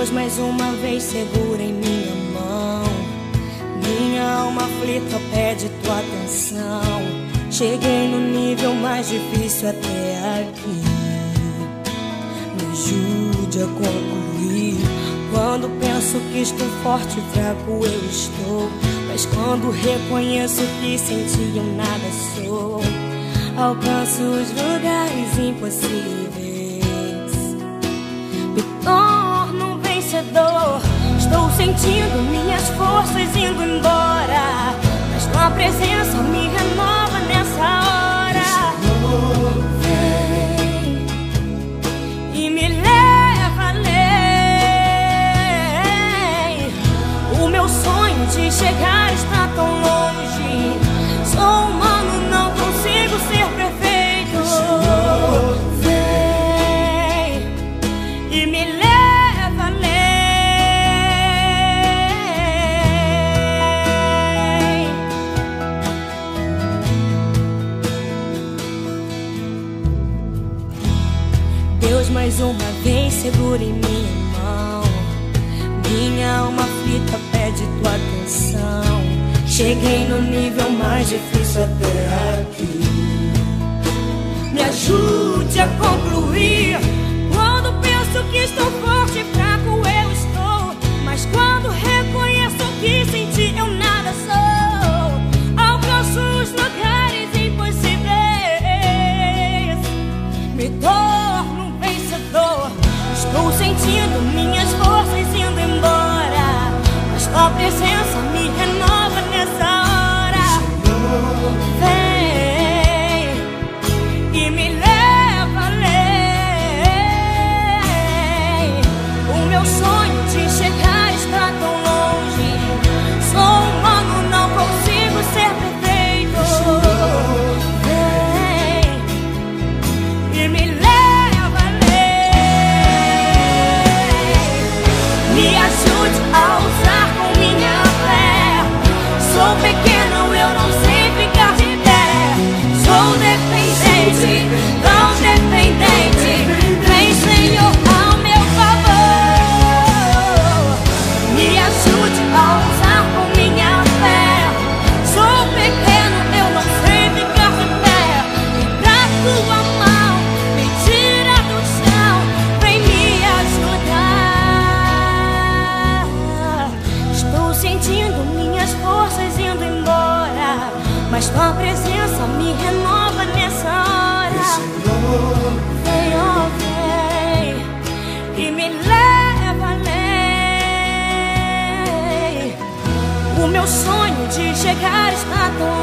Deus mais uma vez segura em minha mão. Minha alma aflita pede tua atenção. Cheguei no nível mais difícil até aqui. Me ajude a concluir. Quando penso que estou forte e fraco eu estou, mas quando reconheço que sem ti eu nada sou, alcanço os lugares impossíveis, me torno um vencedor. Estou sentindo minhas forças indo embora, mas tua presença me renova nessa hora. Vem e me leva além. O meu sonho de chegar está tão longe. Sou humano, não consigo ser perfeito. Vem e me leva além. Deus mais uma vez segura em minha mão. Minha alma aflita pede tua atenção. Cheguei no nível mais difícil até aqui. Me ajude a concluir. Quando penso que estou forte e fraco eu estou, mas quando reconheço que sem ti eu nada sou, alcanço os lugares impossíveis, me torno um vencedor. Estou sentindo minhas forças indo embora, mas tua presença me renova nessa hora. Vem e me leva além. O meu sonho de chegar está tão longe. Sou humano, não consigo ser perfeito. Vem e me leva além. Me ajude a ousar com minha fé. Sou pequeno, eu não sei ficar de pé. Sou dependente, tão dependente. Vem, Senhor, ao meu favor. Me ajude a ousar com minha fé. Sou pequeno, eu não sei ficar de pé. E pra tua mão me tira do chão. Vem me ajudar. Estou sentindo minhas forças indo embora, mas tua presença me renova nessa hora. Vem, oh, vem e me leva além. O meu sonho de chegar está tão